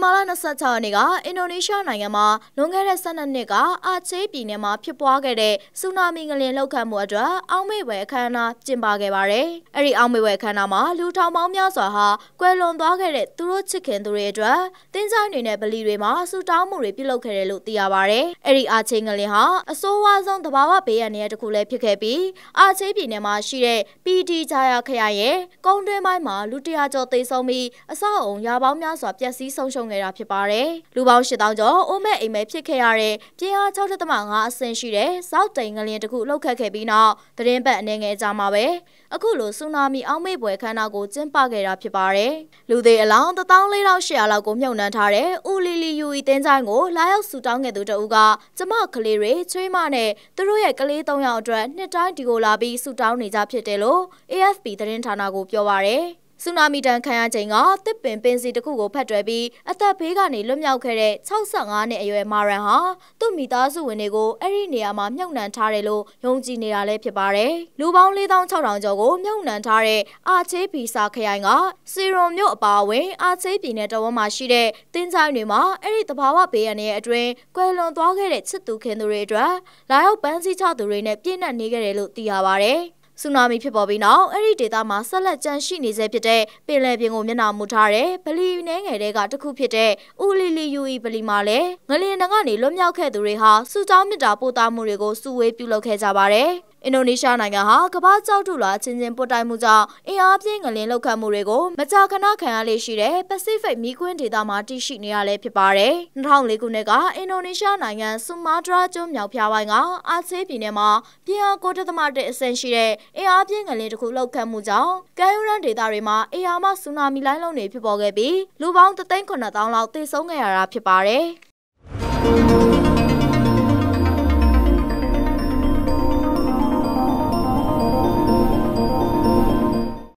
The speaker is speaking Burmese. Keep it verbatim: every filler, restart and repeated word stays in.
ဘာလနှစ်ဆချနေ့ကအင်ဒိုနီးရှားနိုင်ငံမှာလွန်ခဲ့တဲ့ဆယ်နှစ်နှစ်ကအာချေးပြည်နယ်မှာဖြစ်ပွားခဲ့တဲ့ဆူနာမီငလျင်လှုပ်ခတ်မှုအတွက်အောက်မေ့ပွဲအခမ်းအနားကျင်းပခဲ့ပါတယ်။အဲ့ဒီအောက်မေ့ပွဲအခမ်းအနားမှာလူထောင်ပေါင်းများစွာဟာကွယ်လွန်သွားခဲ့တဲ့သူတို့ချစ်ခင်သူတွေအတွက်တင်းဆိုင်တွေနဲ့ဗလီတွေမှာဆူတောင်းမှုတွေပြုလုပ်ခဲ့တယ်လို့သိရပါတယ်။အဲ့ဒီအာချေးငလျင်ဟာအဆိုးဝါးဆုံးသဘာဝဘေးအန္တရာယ်တစ်ခုလည်းဖြစ်ခဲ့ပြီးအာချေးပြည်နယ်မှာရှိတဲ့ပီတီဂျာယာခရိုင်ရဲ့ကုန်းတွင်းပိုင်းမှာလူတရာကျော်သေဆုံးပြီးအဆောက်အုံရာပေါင်းများစွာပျက်စီးဆုံးရှုံးခဲ့တာဖြစ်ပါတယ်။လူပေါင်းရှစ်သောင်းကျော်အိုးမဲ့အိမ်မဲ့ဖြစ်ခဲ့ရတဲ့ပြင်းအား၆ဒသမ ၅အဆင့်ရှိတဲ့စောက်တိန်ငလျင်တစ်ခုလှုပ်ခတ်ခဲ့ပြီးနောက်သတင်းပတ်အနေငယ်ကြာမှာပဲအခုလိုဆူနာမီအောက်မေ့ပွဲခမ်းနားကိုကျင်းပခဲ့တာဖြစ်ပါတယ်။လူသေးအလောင်းတစ်သောင်းလေးထောင်ရှစ်ရာလောက်ကိုမြုပ်နှံထားတဲ့ဦးလီလီယူအီတင်းချိုင်းကိုလာရောက်ဆူတောင်းခဲ့သူတဦးကကျမကလေးတွေချွေးမနဲ့သူတို့ရဲ့ကလေးသုံးယောက်အတွက်နှစ်တိုင်းဒီကိုလာပြီးဆူတောင်းနေကြဖြစ်တယ်လို့ အေအက်ဖ်ပီ သတင်းဌာနကိုပြောပါရယ်ဆူနာမီတန်ခံရချိန်ကတစ်ပင်ပင်စီတစ်ခုကိုဖတ်တွယ်ပြီးအသက်ဘေးကနေလွတ်မြောက်ခဲ့တဲ့၆၅နှစ်အရွယ်မာရန်ဟာသူ့မိသားစုဝင်တွေကိုအဲ့ဒီနေရာမှာမြုပ်နှံထားတယ်လို့ယုံကြည်နေတာလည်းဖြစ်ပါတယ်။လူပေါင်းလေးသောင်းခြောက်ထောင်ကျော်ကိုမြုပ်နှံထားတဲ့အာချေးပီစာခရိုင်ကစီရွန်မြို့အပါအဝင်အာချေးပြည်နယ်တော်ဝန်းမှာရှိတဲ့တင်းချိုင်းတွေမှာအဲ့ဒီသဘာဝဘေးအန္တရာယ်အတွင်းကွယ်လွန်သွားခဲ့တဲ့ချစ်သူခင်သူတွေအတွက်လာရောက်ပန်းစည်းချသူတွေနဲ့ပြည့်နှက်နေခဲ့တယ်လို့သိရပါတယ်။ဆူနာမီဖြစ်ပေါ်ပြီးနောက်အဲ့ဒီဒေသမှာဆက်လက်ကြန့်ရှိနေဆဲဖြစ်တဲ့ပင်လယ်ပြင်ကိုမျက်နှာမူထားတဲ့ဗလီနှဲငယ်တွေကတစ်ခုဖြစ်တဲ့ဦးလီလီယူအီဗလီမှာလည်းငလျင်တန်းကနေလွတ်မြောက်ခဲ့သူတွေဟာစူတောင်းမြစ်တာပို့တာမှုတွေကိုစုဝေးပြုလုပ်ခဲ့ကြပါတယ်။အင်ဒိုနီးရှားနိုင်ငံဟာကမ္ဘာကြောက်တုလာချင်းချင်းပွတ်တိုက်မှုကြောင့်အင်အားပြင်းငလျင်လှုပ်ခတ်မှုတွေကိုမကြာခဏခံရလေရှိတဲ့ပစိဖိတ်မီးကွင်းဒေသမှာတည်ရှိနေရလဲဖြစ်ပါတယ်။၂၀၀၄ခုနှစ်ကအင်ဒိုနီးရှားနိုင်ငံဆူမာတရာကျွန်းမြောက်ဖျားပိုင်းကအာချေးပြည်နယ်မှာပြင်းအား၉ဒသမ၁အဆင့်ရှိတဲ့အင်အားပြင်းငလျင်တစ်ခုလှုပ်ခတ်မှုကြောင့်ကမ်းရိုးတန်းဒေသတွေမှာအေယာမဆူနာမီလိုင်းလုံးတွေဖြစ်ပေါ်ခဲ့ပြီးလူပေါင်းတစ်သိန်းခုနှစ်သောင်းလောက်သေဆုံးခဲ့ရတာဖြစ်ပါတယ်။